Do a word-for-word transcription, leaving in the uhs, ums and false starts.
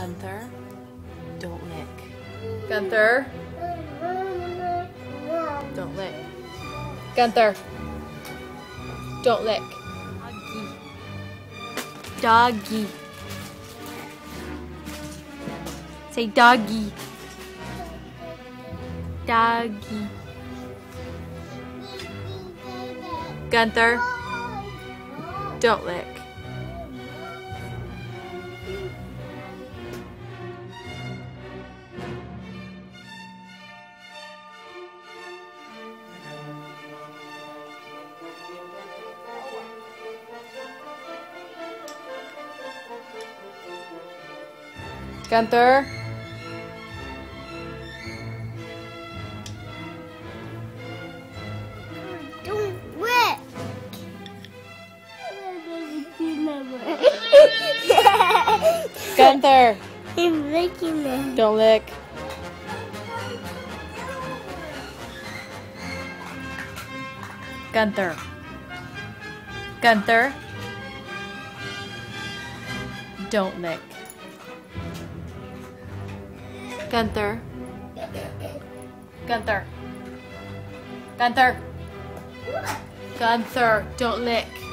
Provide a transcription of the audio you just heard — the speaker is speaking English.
Gunther, don't lick. Gunther, don't lick. Gunther, don't lick. Doggy. Doggy. Say doggy. Doggy. Gunther, don't lick. Gunther, Don't lick. Gunther, I'm licking it. don't lick. Gunther. Gunther, don't lick. Gunther. Gunther. Gunther. Gunther, don't lick.